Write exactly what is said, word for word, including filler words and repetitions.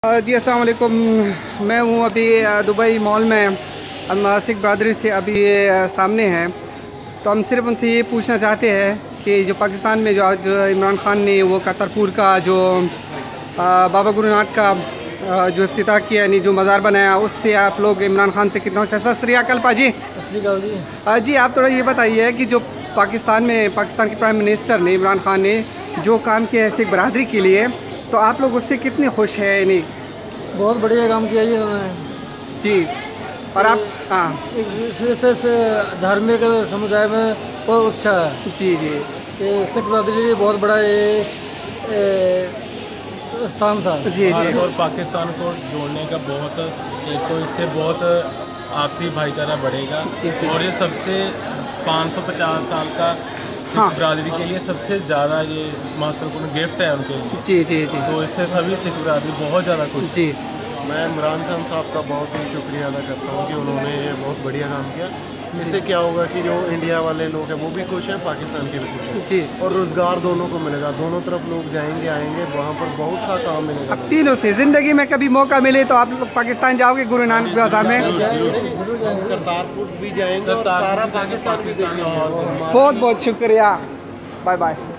جی السلام علیکم. میں ہوں ابھی دبئی مال میں. سکھ برادری سے ابھی سامنے ہیں, تو ہم صرف ان سے یہ پوچھنا چاہتے ہیں کہ جو پاکستان میں جو آج عمران خان نے وہ کرتارپور کا جو بابا گرو نانک کا جو افتتاح کیا, یعنی جو مزار بنایا, اس سے آپ لوگ عمران خان سے کتنا خوش ہیں؟ ست سری اکال پاجی. جی آپ تھوڑا یہ بتائیے کہ جو پاکستان میں پاکستان کے پرائم منسٹر نے عمران خان نے جو کام کیا ہے سکھ برادری کے لیے, تو آپ لوگ اس سے کتنے خوش ہیں؟ یعنی بہت بڑھیا کام کیا جی انہوں نے. جی, اور آپ ہاں دھارمک سمودائے میں بہت اتشاہ ہے. جی جی یہ سکھ برادری بہت بڑا یہ استھان تھا. جی جی اور پاکستان کو جوڑنے کا بہت, ایک تو اس سے بہت آپسی بھائی چارہ بڑھے گا, اور یہ سب سے پانچ سو پچاس سال کا سکھ برادری کے لیے سب سے زیادہ یہ مہتوپورن گفٹ ہے ان کے لیے. جی جی جی تو اس سے سبھی سکھ برادری بہت زیادہ خوش. جی میں عمران خان صاحب کا بہت ہی شکریہ ادا کرتا ہوں کہ انہوں نے یہ بہت بڑھیا کام کیا. اس سے کیا ہوگا کہ جو انڈیا والے لوگ ہیں وہ بھی خوش ہیں, پاکستان کے بھی خوش ہیں, جی, اور روزگار دونوں کو ملے گا. دونوں طرف لوگ جائیں گے آئیں گے, وہاں پر بہت سا کام ملے گا. اب تینوں سے زندگی میں کبھی موقع ملے تو آپ لوگ پاکستان جاؤ گے گرو نانک بازار میں؟ کرتارپور بھی جائیں گے اور سارا پاکستان بھی دیکھیں گے. بہت بہت شکریہ. Bye bye.